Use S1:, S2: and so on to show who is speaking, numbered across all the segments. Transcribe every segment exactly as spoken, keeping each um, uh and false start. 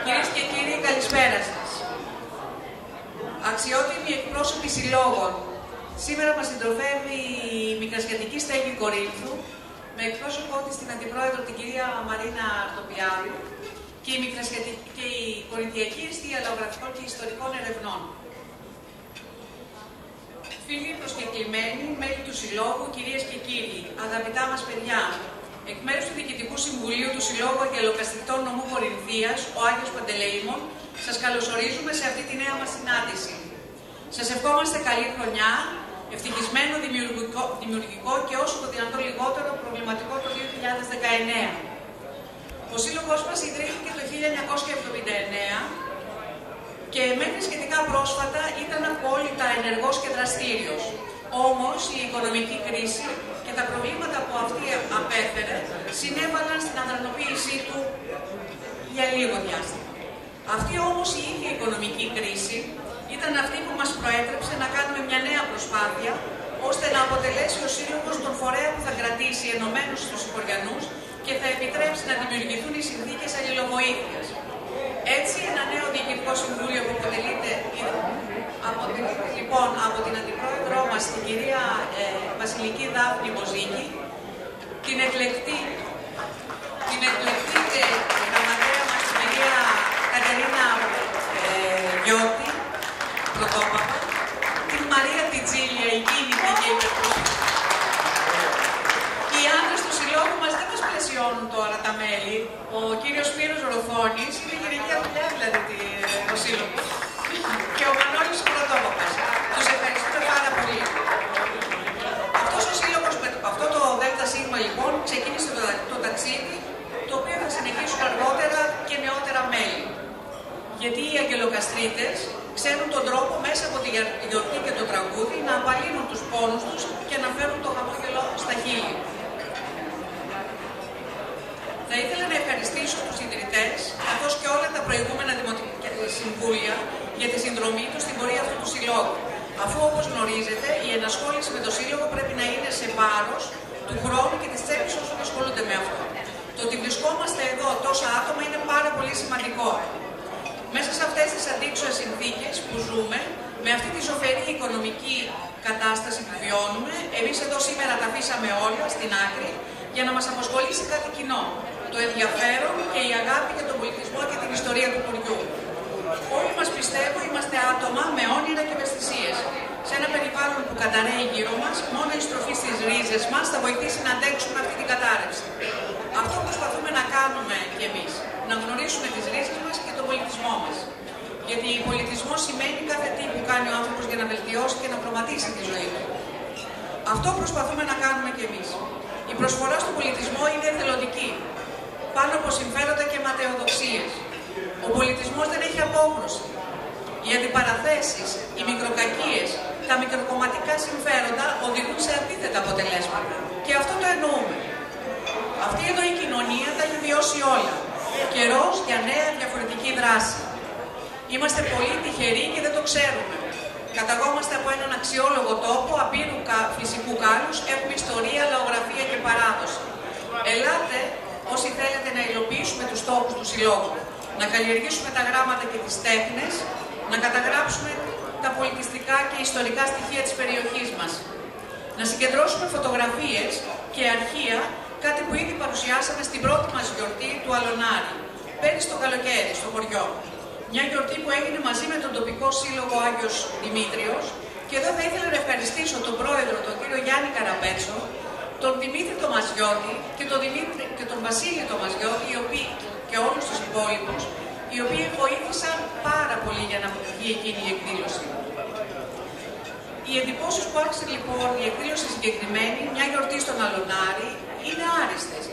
S1: Κυρίες και κύριοι, καλησπέρα σας. Αξιότιμοι εκπρόσωποι συλλόγων, σήμερα μας συντροφεύει η Μικρασιατική Στέγη Κορίνθου, με εκπρόσωπό της την Αντιπρόεδρο την κυρία Μαρίνα Αρτοπιάδου και η, και η Κορινθιακή Εστία Λαογραφικών και Ιστορικών Ερευνών. Φίλοι προσκεκλημένοι, μέλη του Συλλόγου, κυρίες και κύριοι, αγαπητά μας παιδιά, εκ μέρους του Διοικητικού Συμβουλίου του Συλλόγου Αγγελοκαστρικτών Νομού Κορινθίας, ο Άγιος Παντελεήμων, σας καλωσορίζουμε σε αυτή τη νέα μας συνάντηση. Σας ευχόμαστε καλή χρονιά, ευτυχισμένο, δημιουργικό, δημιουργικό και όσο το δυνατόν λιγότερο προβληματικό το δύο χιλιάδες δεκαεννέα. Ο Σύλλογος μας ιδρύθηκε το χίλια εννιακόσια εβδομήντα εννέα και μέχρι σχετικά πρόσφατα ήταν απόλυτα ενεργός και δραστήριος. Όμως η οικονομική κρίση και τα προβλήματα που αυτή απέφερε συνέβαλαν στην αδρανοποίησή του για λίγο διάστημα. Αυτή όμως η ίδια οικονομική κρίση ήταν αυτή που μας προέτρεψε να κάνουμε μια νέα προσπάθεια ώστε να αποτελέσει ο Σύλλογος τον φορέα που θα κρατήσει ενωμένους στους συγχωριανούς και θα επιτρέψει να δημιουργηθούν οι συνθήκες αλληλοβοήθειας. Έτσι, ένα νέο Διοικητικό Συμβούλιο που αποτελείται, αποτελείται λοιπόν από την Αντιπρόεδρό μας, την κυρία ε, Βασιλική Δάφνη Μποζίκη, την εκλεκτή, την εκλεκτή και γραμματέα μας, την κυρία Κατερίνα ε, Γιώτη, πρωτόπαπα, την Μαρία Τιτζίλια, εκείνη και υπερπρόσωπη. Οι άντρες του Συλλόγου μας δεν μας πλαισιώνουν τώρα τα μέλη. Ο κύριος Σπύρος Ροθόνης είναι γενική δουλειά, δηλαδή το Σύλλογο. Και ο Μανώλης ο πρωτόπαπας. Τους ευχαριστούμε πάρα πολύ. Αυτός ο Σύλλογος, αυτό το ΔΣ λοιπόν, ξεκίνησε το, το ταξίδι, το οποίο θα συνεχίσουν αργότερα και νεότερα μέλη. Γιατί οι αγγελοκαστρίτες ξέρουν τον τρόπο μέσα από τη γιορτή και το τραγούδι να απαλύνουν τους πόνους τους και να φέρουν το χαμόγελο στα χείλη. Θα ήθελα να ευχαριστήσω τους ιδρυτές, καθώς και όλα τα προηγούμενα δημοτικά συμβούλια για τη συνδρομή τους στην πορεία αυτού του συλλόγου. Αφού, όπως γνωρίζετε, η ενασχόληση με το σύλλογο πρέπει να είναι σε βάρος του χρόνου και της τσέπης όσων ασχολούνται με αυτό. Το ότι βρισκόμαστε εδώ τόσα άτομα είναι πάρα πολύ σημαντικό. Μέσα σε αυτές τις αντίξωες συνθήκες που ζούμε, με αυτή τη ζωφερή οικονομική κατάσταση που βιώνουμε, εμείς εδώ σήμερα τα αφήσαμε όλα στην άκρη για να μας απασχολήσει κάτι κοινό. Το ενδιαφέρον και η αγάπη για τον πολιτισμό και την ιστορία του χωριού. Όλοι μας, πιστεύω, είμαστε άτομα με όνειρα και ευαισθησίες. Σε ένα περιβάλλον που καταραίει γύρω μας, μόνο η στροφή στις ρίζες μας θα βοηθήσει να αντέξουμε αυτή την κατάρρευση. Αυτό προσπαθούμε να κάνουμε κι εμείς. Να γνωρίσουμε τις ρίζες μας και τον πολιτισμό μας. Γιατί πολιτισμός σημαίνει κάθε τι που κάνει ο άνθρωπος για να βελτιώσει και να προγραμματίσει τη ζωή του. Αυτό προσπαθούμε να κάνουμε κι εμείς. Η προσφορά στον πολιτισμό είναι εθελοντική, πάνω από συμφέροντα και ματαιοδοξίες. Ο πολιτισμός δεν έχει απόκρουση. Οι αντιπαραθέσεις, οι μικροκακίες, τα μικροκομματικά συμφέροντα οδηγούν σε αντίθετα αποτελέσματα. Και αυτό το εννοούμε. Αυτή εδώ η κοινωνία τα έχει βιώσει όλα. Καιρός για νέα διαφορετική δράση. Είμαστε πολύ τυχεροί και δεν το ξέρουμε. Καταγόμαστε από έναν αξιόλογο τόπο, απείρου φυσικού κάλους, έχουμε ιστορία, λαογραφία και παράδοση. Ελάτε όσοι θέλετε να υλοποιήσουμε τους στόχους του Συλλόγου, να καλλιεργήσουμε τα γράμματα και τις τέχνες, να καταγράψουμε τα πολιτιστικά και ιστορικά στοιχεία της περιοχής μας, να συγκεντρώσουμε φωτογραφίες και αρχεία, κάτι που ήδη παρουσιάσαμε στην πρώτη μας γιορτή του Αλωνάρη, πέρυσι το καλοκαίρι, στο χωριό. Μια γιορτή που έγινε μαζί με τον τοπικό σύλλογο Άγιος Δημήτριος, και εδώ θα ήθελα να ευχαριστήσω τον πρόεδρο, τον κύριο Γιάννη Καραπέτσο, τον Δημήτρη Τομαζιώτη και τον, Δημήτρη, και τον Βασίλη Τομαζιώτη, οι οποίοι, και όλους τους υπόλοιπους, οι οποίοι βοήθησαν πάρα πολύ για να βγει εκείνη η εκδήλωση. Οι εντυπώσεις που άρχισε λοιπόν η εκδήλωση συγκεκριμένη, μια γιορτή στον Αλωνάρη, είναι άριστες.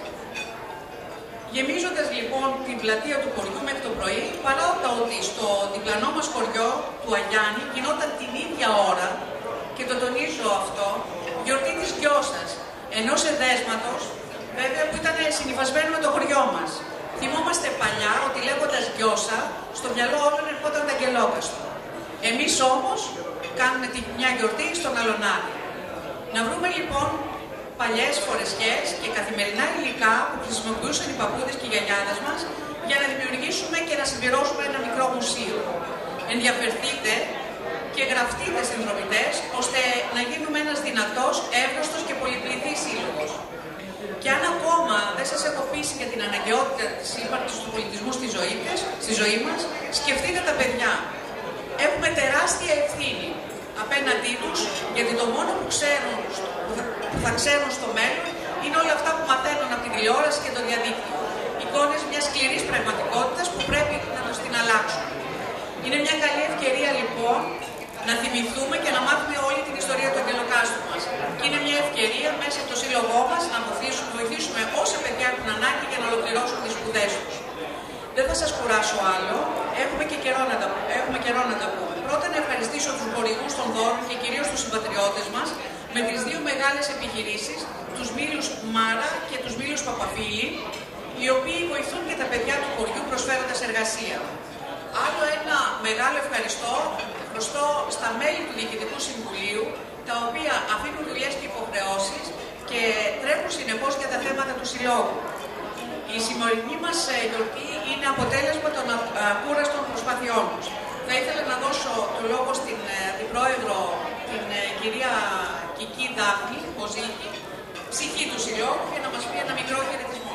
S1: Γεμίζοντας λοιπόν την πλατεία του χωριού μέχρι το πρωί, παρά ότι στο διπλανό μας χωριό του Αγιάννη γινόταν την ίδια ώρα, και το τονίζω αυτό, γιορτή της Γκιώσας, ενός εδέσματος, βέβαια που ήταν συνυφασμένο με το χωριό μας. Θυμόμαστε παλιά ότι λέγοντας Γκιώσα, στο μυαλό όλων ερχόταν τα Αγγελόκαστρο. Εμείς όμως κάνουμε μια γιορτή στον Αλωνάρη. Να βρούμε λοιπόν παλιές φορεσιές και καθημερινά υλικά που χρησιμοποιούσαν οι παππούδες και οι γιαγιάδες μας για να δημιουργήσουμε και να συμπληρώσουμε ένα μικρό μουσείο. Ενδιαφερθείτε και γραφτείτε συνδρομητές, ώστε να γίνουμε ένας δυνατός, εύρωστος και πολυπληθής σύλλογος. Και αν ακόμα δεν σας έχω πείσει για την αναγκαιότητα της ύπαρξης του πολιτισμού στη ζωή, στη ζωή μας, σκεφτείτε τα παιδιά. Έχουμε τεράστια ευθύνη απέναντί τους, γιατί το μόνο που, ξέρουν, που θα ξέρουν στο μέλλον είναι όλα αυτά που μαθαίνουν από την τηλεόραση και το διαδίκτυο. Εικόνες μιας σκληρής πραγματικότητας που πρέπει να τους την αλλάξουν. Είναι μια καλή ευκαιρία λοιπόν να θυμηθούμε και να μάθουμε όλη την ιστορία του εγκελοκάστου μας. Και είναι μια ευκαιρία μέσα από το σύλλογό μας να βοηθήσουμε, βοηθήσουμε όσα παιδιά έχουν ανάγκη για να ολοκληρώσουν τις σπουδές τους. Δεν θα σας κουράσω άλλο, έχουμε και καιρό να τα, έχουμε καιρό να τα πούμε. Πρώτα να ευχαριστήσω τους χορηγούς των δώρων και κυρίως τους συμπατριώτες μας με τις δύο μεγάλες επιχειρήσεις, τους Μήλους Μάρα και τους Μήλους Παπαφίλη, οι οποίοι βοηθούν και τα παιδιά του χωριού προσφέροντας εργασία. Άλλο ένα μεγάλο ευχαριστώ μπροστά στα μέλη του Διοικητικού Συμβουλίου, τα οποία αφήνουν δουλειές και υποχρεώσεις και τρέχουν συνεπώς για τα θέματα του Συλλόγου. Η σημερινή μας γιορτή είναι αποτέλεσμα των ακούραστων προσπαθειών μας. Θα ήθελα να δώσω το λόγο στην Αντιπρόεδρο, την κυρία Κική Δάφνη Ποζίκη, ψυχή του Συλλόγου, για να μας πει ένα μικρό χαιρετισμό.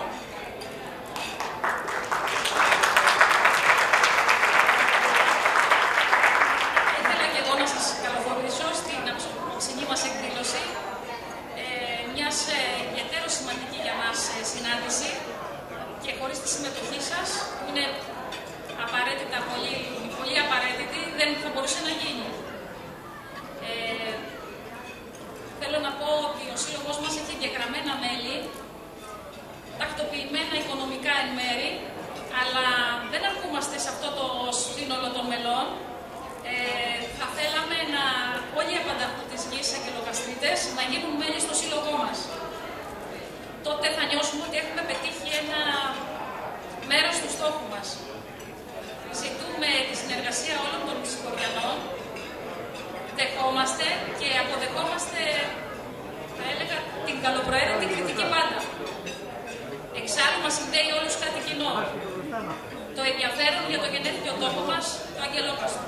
S2: Ήθελα και εγώ να σας καλωσορίσω στην απόψινή μας εκδήλωση, ε, μιας ε, ιδιαίτερως σημαντική για μας ε, συνάντηση, και χωρίς τη συμμετοχή σας, που είναι απαραίτητα, πολύ, πολύ απαραίτητη, δεν θα μπορούσε να γίνει. Ε, θέλω να πω ότι ο σύλλογος μας έχει εγγεγραμμένα μέλη, τακτοποιημένα οικονομικά εν μέρη, αλλά δεν αρκούμαστε σε αυτό το σύνολο των μελών. Ε, θα θέλαμε να όλοι οι απανταχτού της γης εγκελοκαστρίτες να γίνουν μέλη στο σύλλογό μας. Τότε θα νιώσουμε ότι έχουμε πετύχει ένα μέρος του στόχου μας. Ζητούμε τη συνεργασία όλων των συγχωριανών, δεχόμαστε και αποδεχόμαστε, θα έλεγα, την καλοπροαίρετη κριτική πάντα. Εξάλλου μας συνδέει όλους κάτι κοινό. Το ενδιαφέρον για το γενέθλιο τόπο μας, το Αγγελόκαστρο.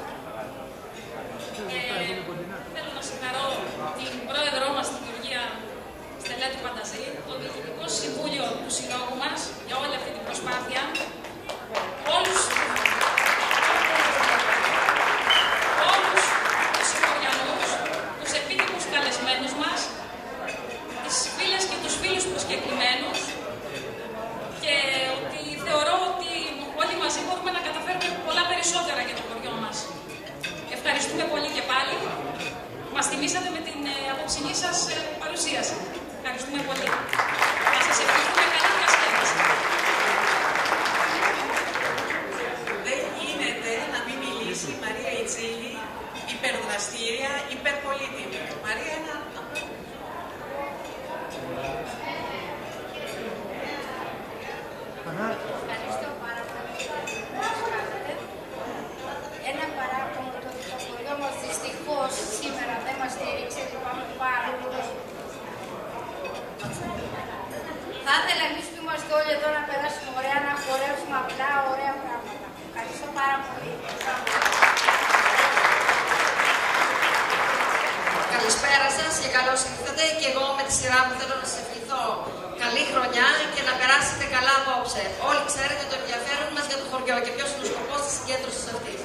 S2: Ε, θέλω να συγχαρώ την πρόεδρό μας, την Γεωργία Στελέτου Πανταζή, το Διοικητικό Συμβούλιο του Συλλόγου μας για όλη αυτή την προσπάθεια. Όλους, όλους τους συγχωριανούς, τους επίτιμους καλεσμένους μας, τις φίλες και τους φίλους προσκεκλημένους, και ότι θεωρώ ότι όλοι μαζί μπορούμε να καταφέρουμε πολλά περισσότερα για το χωριό μας. Ευχαριστούμε πολύ και πάλι. Μας τιμήσατε με την ε, απόψινή σας ε, παρουσίαση. Ευχαριστούμε πολύ. Να σας ευχαριστούμε καλή διασκέδαση.
S1: Δεν γίνεται να μην μιλήσει η Μαρία Ιτσίλη, υπερδραστήρια, υπερπολίτημη. Μαρία, ένα...
S3: Ευχαριστώ πάρα πολύ που μας κάνετε. Ένα παράπονο το ότι το χωριό μας δυστυχώς σήμερα δεν μας στήριξε, λυπάμαι πάρα πολύ. Θα ήθελα εμείς που είμαστε όλοι εδώ να περάσουμε ωραία, να χορεύσουμε απλά ωραία πράγματα. Ευχαριστώ πάρα πολύ.
S4: Καλησπέρα σας και καλώς ήρθατε, και εγώ με τη σειρά μου θέλω να σας ευχηθώ καλή χρονιά και να περάσετε καλά απόψε. Όλοι ξέρετε το ενδιαφέρον μας για το χωριό και ποιος είναι ο σκοπός της συγκέντρωσης αυτής.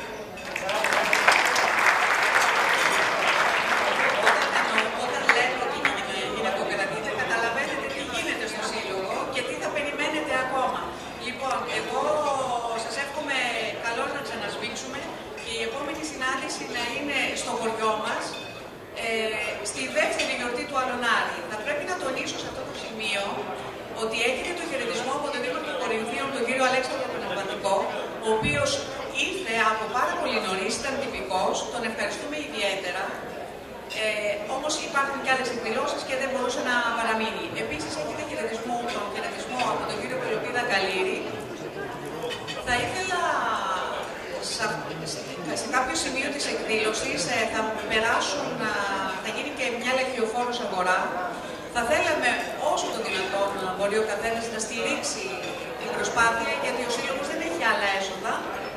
S1: Όταν λέμε ότι γυναικοκρατείτε, καταλαβαίνετε τι γίνεται στο Σύλλογο και τι θα περιμένετε ακόμα. Λοιπόν, εγώ σας εύχομαι καλώς να ξανασβήξουμε και η επόμενη συνάντηση να είναι στο χωριό μας, ε, στη δεύτερη γιορτή του Αλωνάρη. Θα πρέπει να τονίσω σε αυτό το σημείο ότι έχετε το χαιρετισμό από τον Δήμο των Κορινθίων, τον κύριο Αλέξανδρο τον Ελβαντικό, ο οποίος ήρθε από πάρα πολύ νωρίς, ήταν τυπικός, τον ευχαριστούμε ιδιαίτερα. Ε, όμως υπάρχουν και άλλες εκδηλώσεις και δεν μπορούσε να παραμείνει. Επίσης έχετε χαιρετισμό, τον χαιρετισμό από τον κύριο Πελοπίδα Καλήρη. Θα ήθελα σε, σε κάποιο σημείο της εκδήλωσης ε, θα περάσουν, θα γίνει και μια λεωφόρος αγορά. Θα θέλαμε όσο το δυνατόν μπορεί ο καθένας να στηρίξει την προσπάθεια, γιατί ο Σύλλογος δεν έχει άλλα έσοδα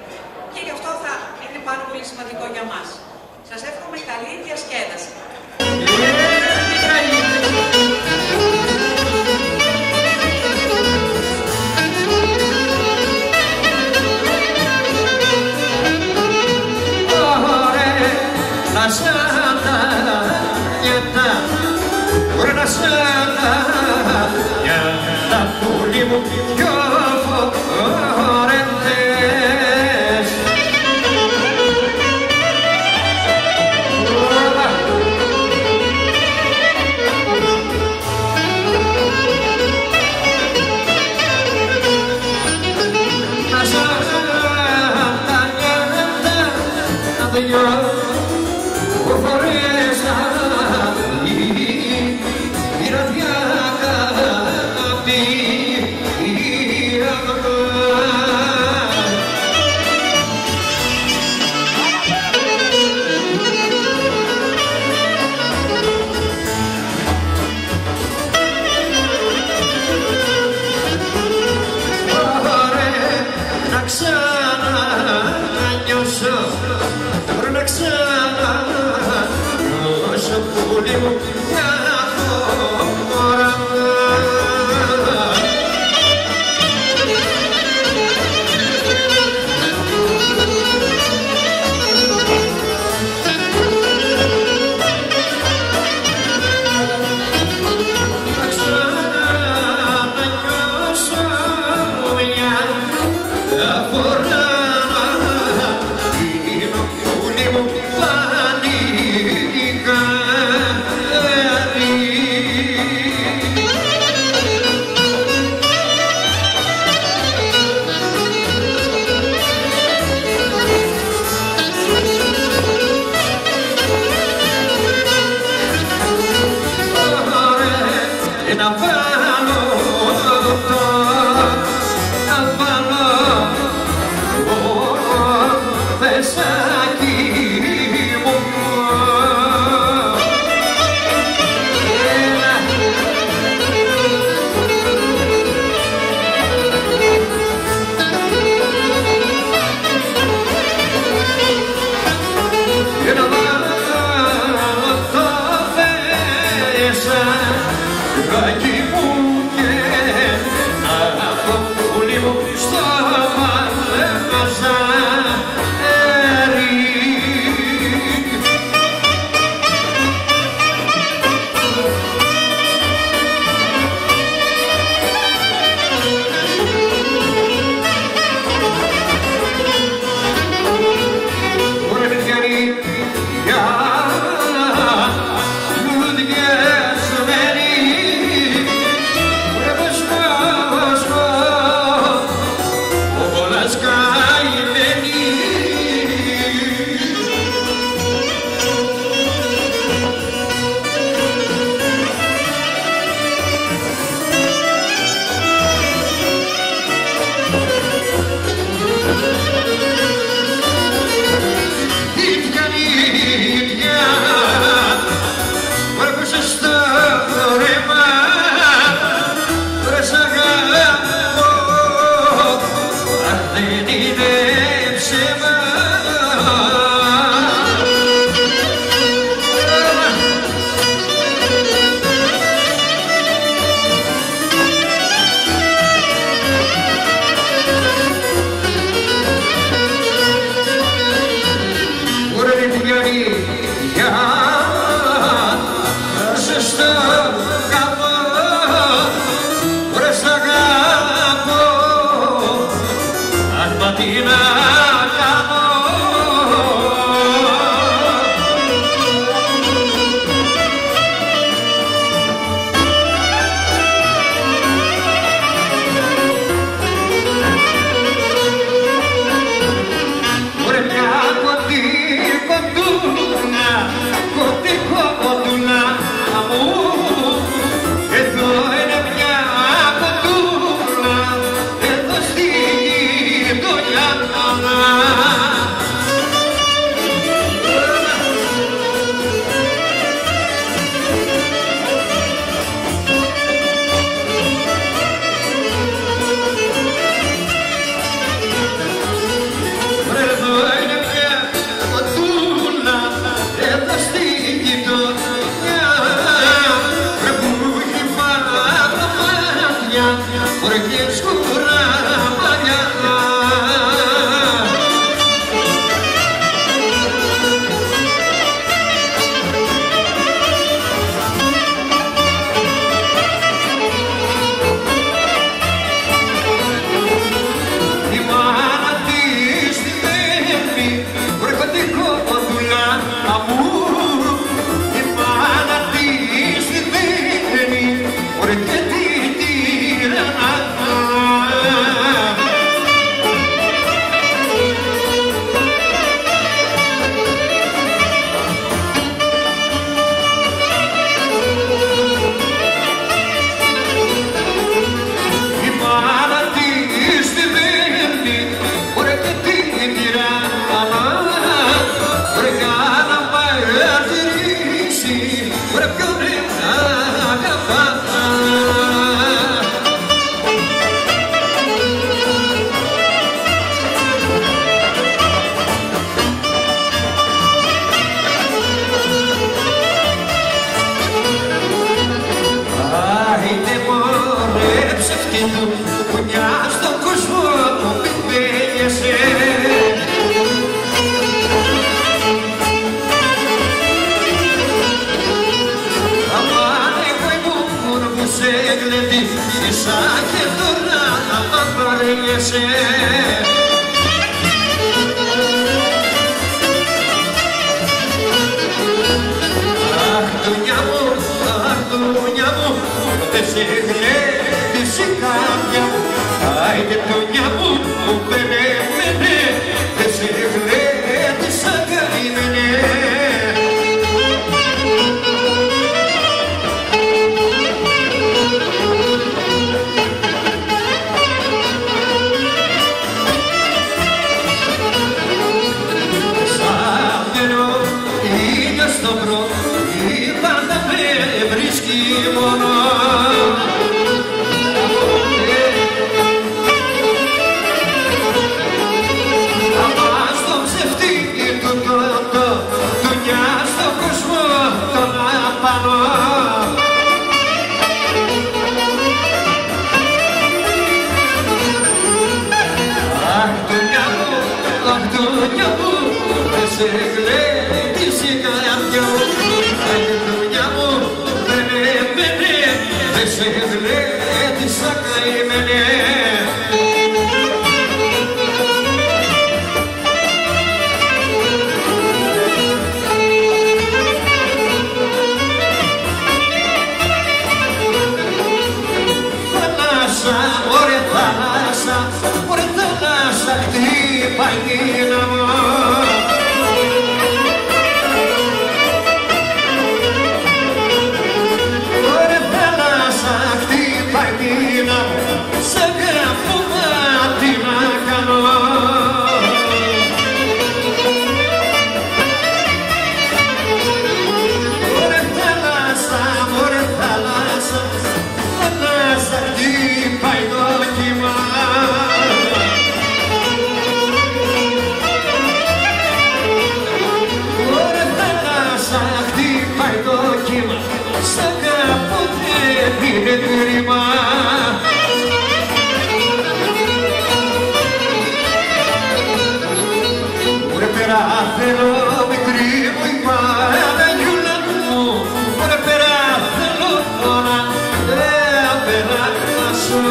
S1: και γι' αυτό θα είναι πάρα πολύ σημαντικό για μας. Σας εύχομαι καλή διασκέδαση.
S5: Oh, γειτονιά μου δεν σε γλέντισε η καρδιά μου. Τα γειτονιά μου δεν έμενε, δεν σε γλέντισα καημένε. Ωραία θάλασσα, ωραία θάλασσα, χτύπα η δύναμο. Ωραία θάλασσα, χτύπα η δύναμο, σ' αγαπώ μα τι να κάνω. Ωραία θάλασσα, ωραία θάλασσα, θάλασσα, χτύπα το κύμα. Ωραία θάλασσα, χτύπαει το κύμα, σ' αγαπώ δεν είναι κρίμα. Ωραία πέρα θέλω μικρή μου η Παναγιούλα μου, ωραία πέρα θέλω τώρα δεν περάσω.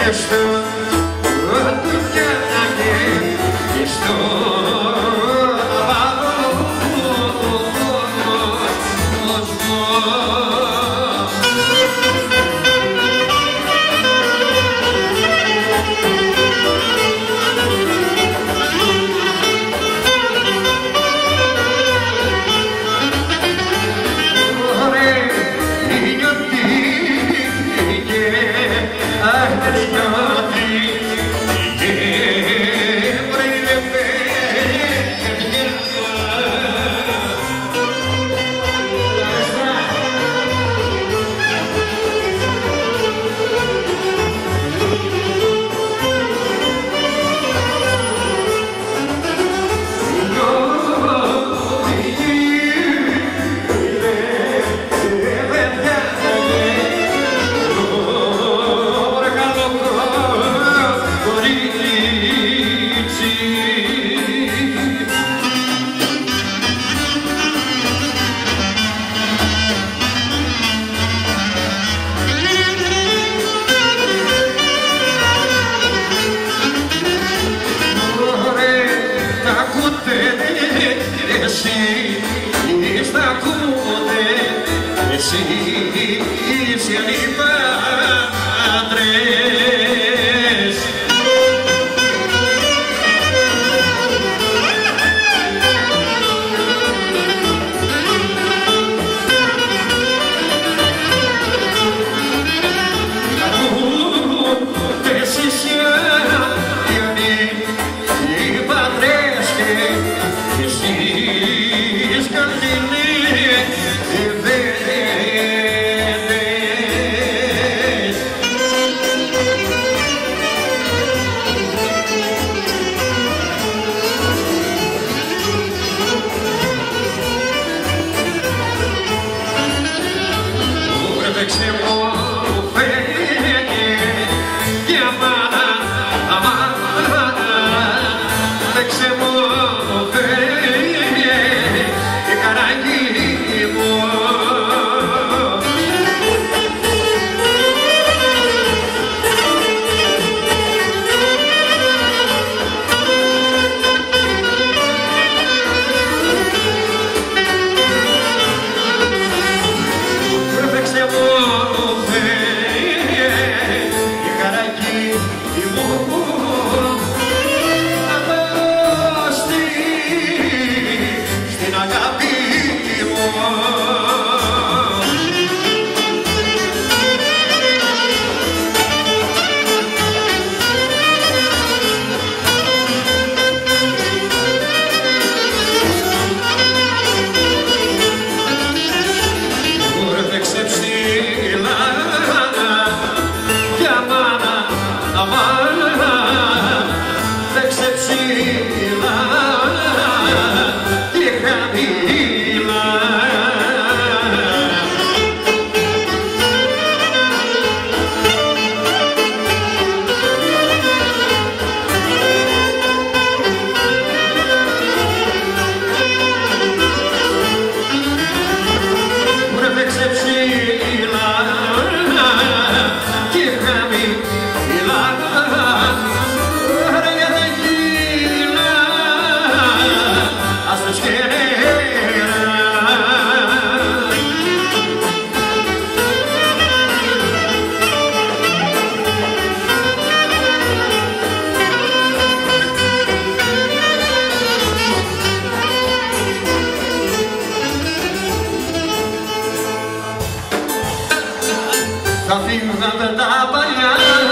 S5: Θα φύγαμε τα παλιά,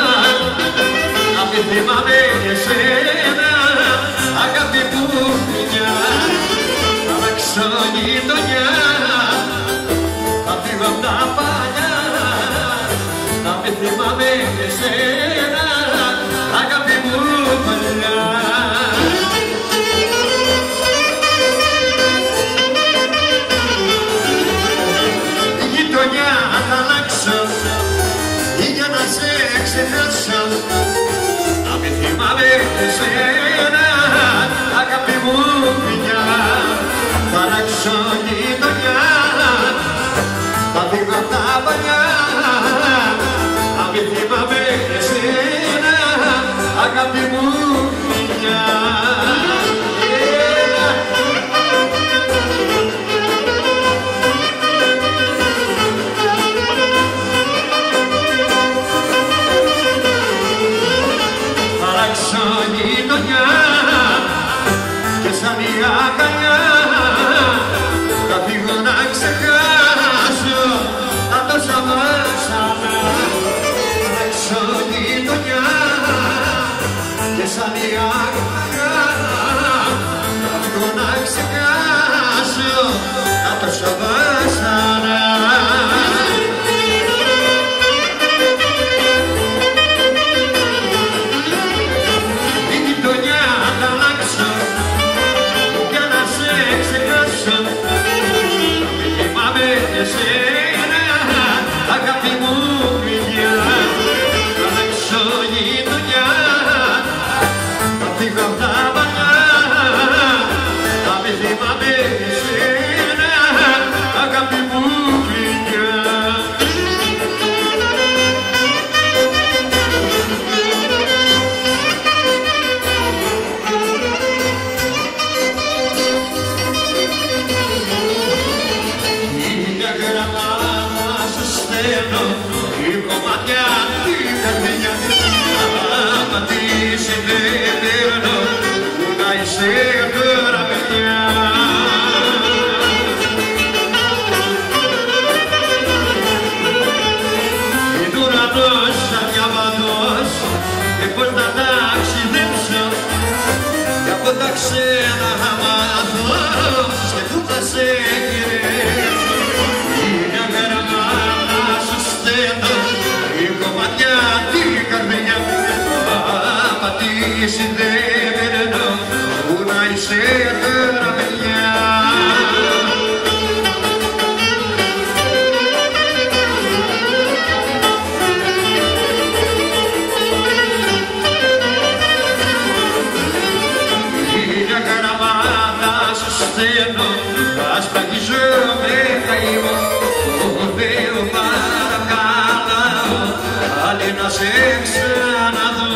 S5: να μην θυμάμαι εσένα, αγάπη μου φιλιά, θα αλλάξω γειτονιά. Θα φύγαμε τα παλιά, να μην θυμάμαι εσένα, αγάπη μου φιλιά. Γειτονιά θα αλλάξω για να σε ξεχάσω, να μην θυμάμαι εσένα, αγάπη μου φιλιά. Θα αλλάξω γειτονιά, θα φύγω απ' τα παλιά, να μην θυμάμαι εσένα. αγάπη μου μια. Αλλάξω γειτονιά και σαν η αγκαλιά θα φύγω να ξεχάσω τα τόσα βάσανα. Αλλάξω γειτονιά και σαν η αγκαλιά θα φύγω να ξεχάσω τα τόσα βάσανα. Εσένα, αγάπη μου παιδιά, θα αλλάξω γειτονιά, θα φύγω απ' τα παλιά, θα με θυμάμαι εσένα, αγάπη μου παιδιά. Η κομμάτια την καρδιά άμα τη συνδέω που να είσαι τώρα παιδιά. Είναι ουρανός αδιαβατός και πώς να ταξιδέψω κι από τα ξένα να μάθω και πού θα σε γυρίσω. Είναι αγραμμάτα σου στέλνω η κομμάτια την καρδιά άμα τη συνδέω που να είσαι τώρα παιδιά. Είναι αγραμμάτα σου στέλνω ας παγιζόμαι καημώ. Θεό παρακαλάω, άλλη να σε ξαναδώ.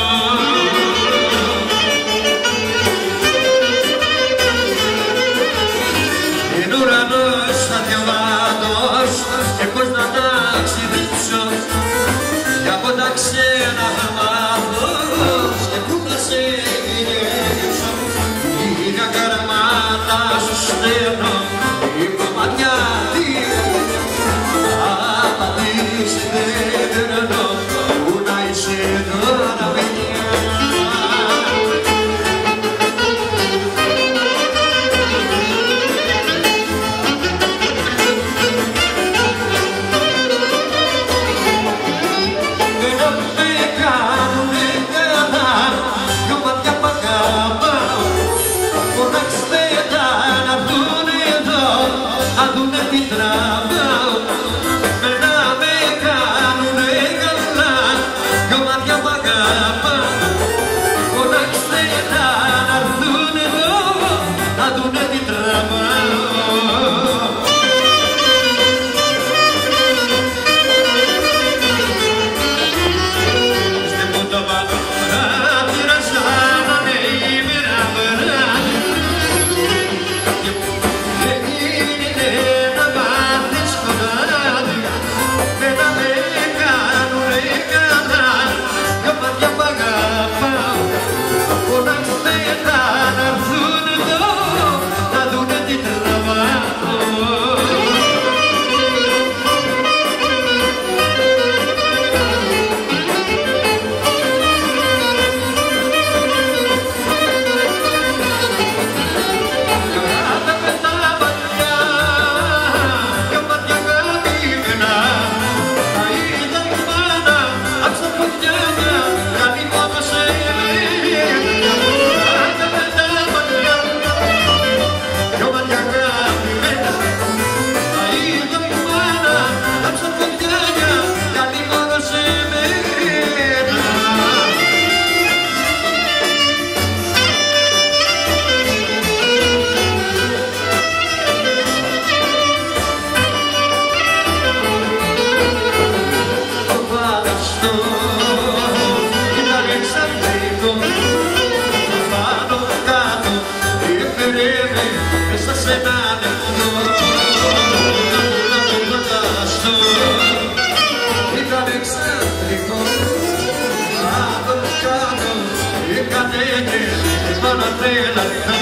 S5: Είναι ουρανός αδιαβάτος και πώς να ταξιδέψω κι από τα ξένα θα μάθω και πού θα σε γυρίσω. Είναι αγαρμάτα σου στέλνω η κομμάτια δεν που να είσαι να τρελαθώ.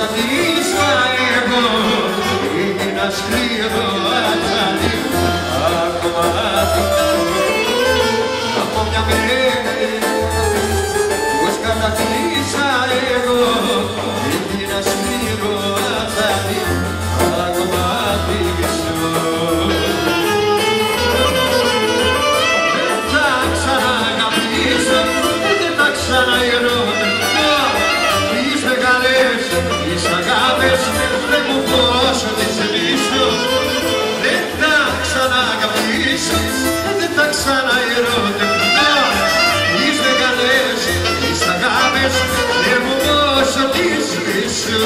S5: σταματήσα εγώ, έγινα σκληρό ατσάλι, ακόμα από μια μέρα πως κατατήσα εγώ, έγινα σκληρό ατσάλι, ακόμα πίσω. Δεν θα ξαναγαπήσω, δεν θα ξαναερωτευτώ, τις μεγάλες, τις αγάπες, δεν μου πώς τις λύσω. Δεν θα ξαναγαπήσω, δεν θα ξαναερωτευτώ, τις μεγάλες, τις αγάπες, δεν μου πώς τις λύσω.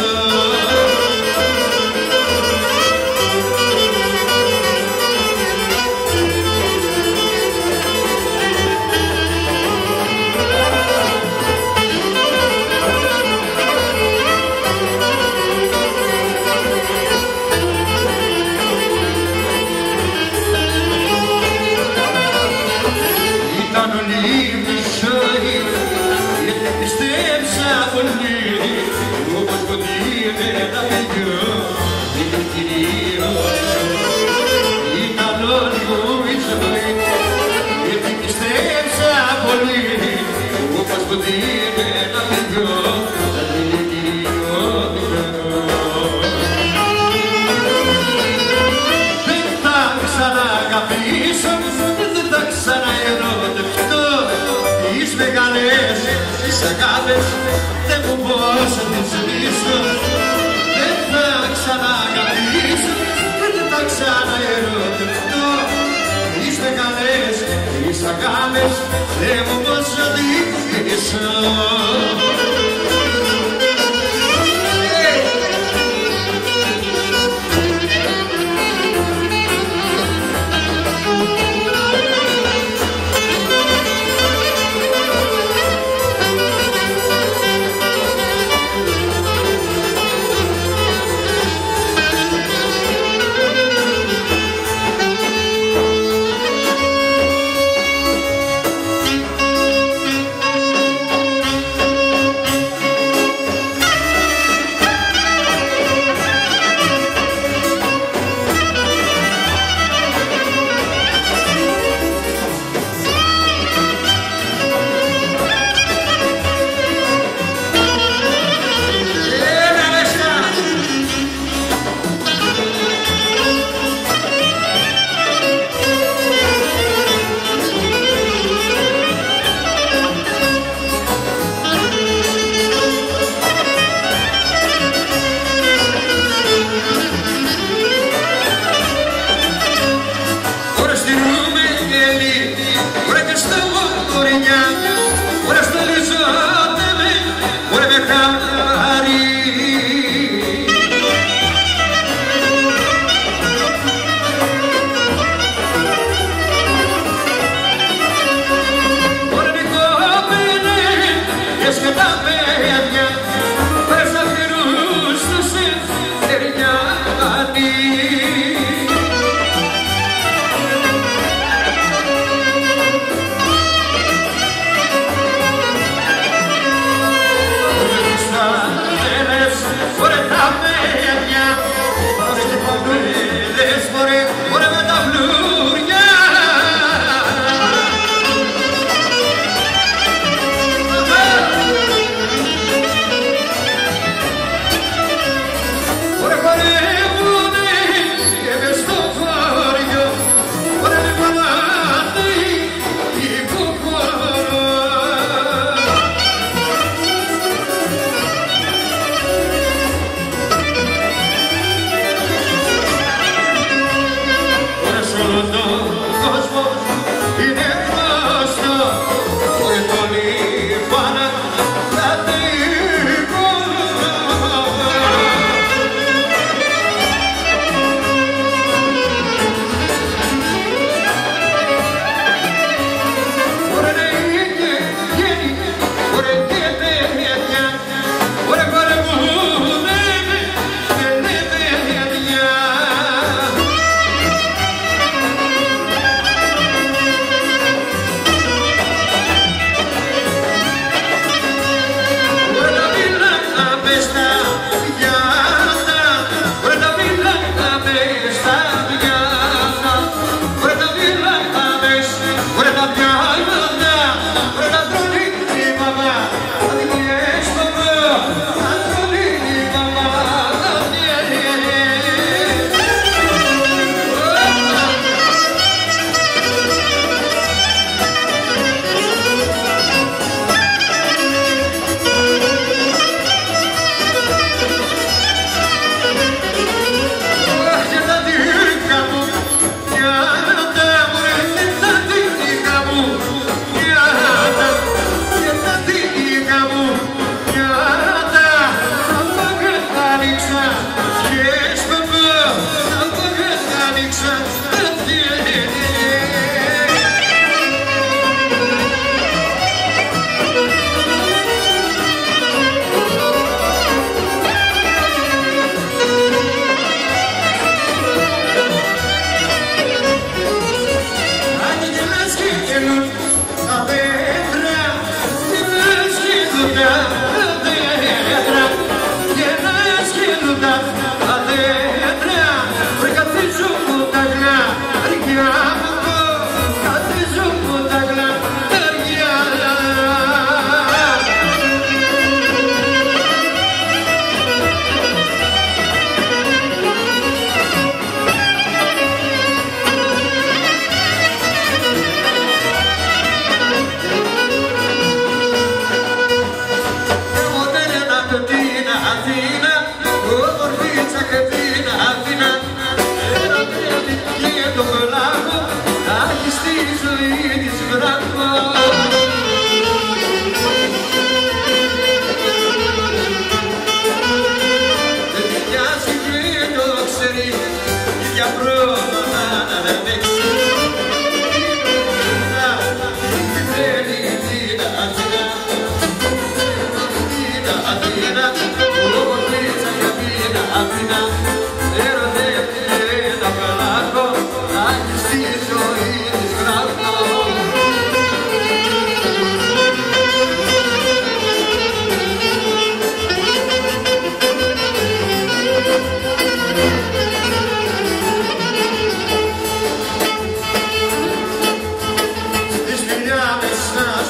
S5: Αγάπες, δεν μου πώς να τις λύσω. Δεν θα ξαναγαπήσω και δεν θα ξαναερωτευτώ. Τις μεγάλες, τις αγάπες, δεν μου πώς να τις λύσω.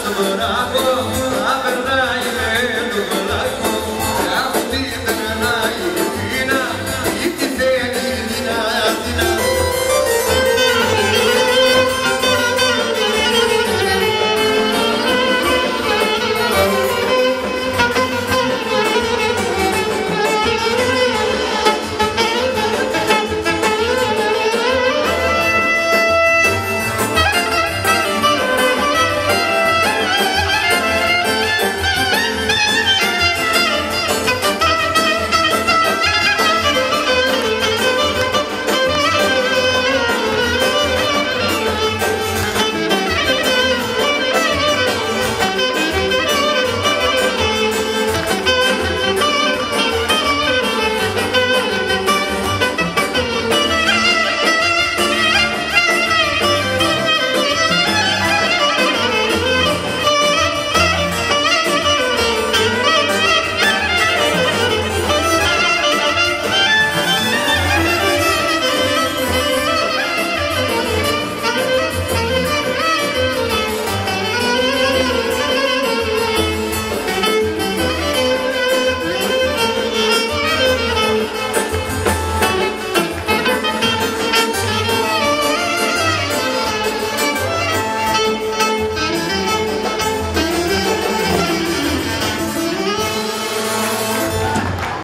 S5: μπράβο, θα περνάει